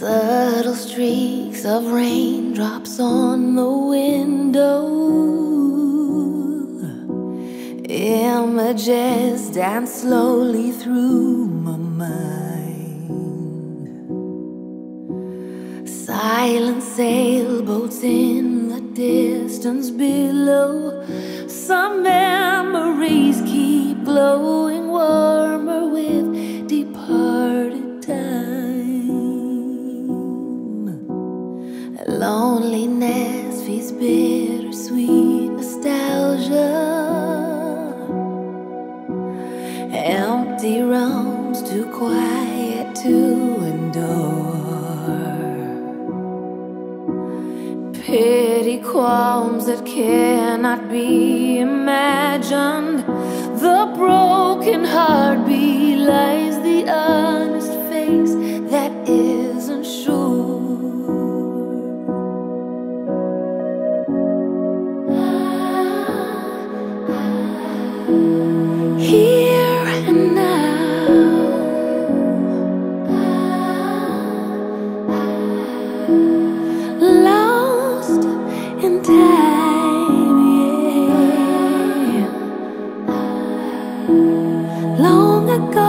Subtle streaks of raindrops on the window, images dance slowly through my mind. Silent sailboats in the distance below. Some memories keep glowing warmer with departed time. Loneliness feeds bittersweet nostalgia. Empty rooms too quiet to endure. Pity qualms that cannot be imagined. The broken heart belies the honest face that isn't sure. Here and now, lost in time, yeah. Long ago,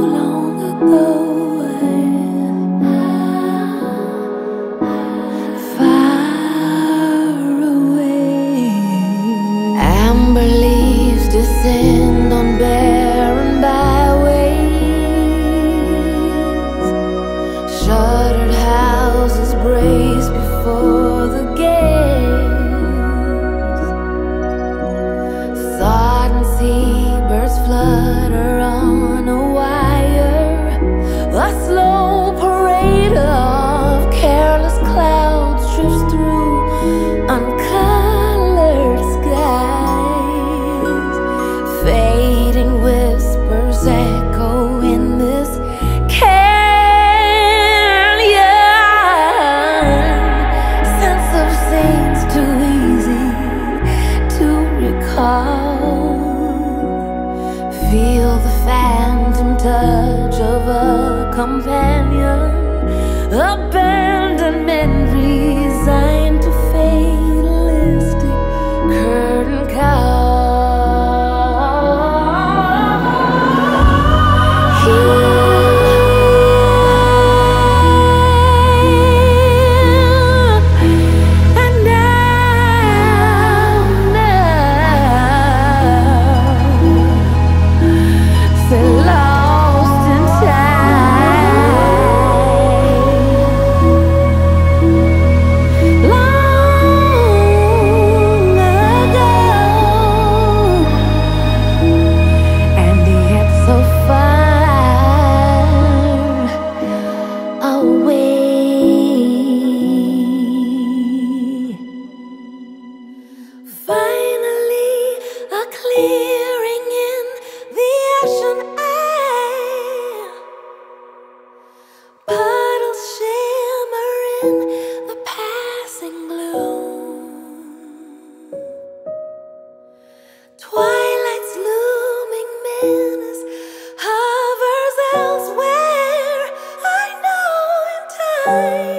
far away. Amber leaves descend on barren byways. Shuttered houses brace before the gates. Sodden seabirds flutter on a wire. A slow parade of careless clouds drifts through uncolored skies. Fading whispers echo in this canyon. Sense of scenes too easy to recall. Feel the phantom touch of a companion. Abandonment resigned to fatalistic curtain call. Finally, a clearing in the ashen air. Puddles shimmer in the passing gloom. Twilight's looming menace hovers elsewhere. I know in time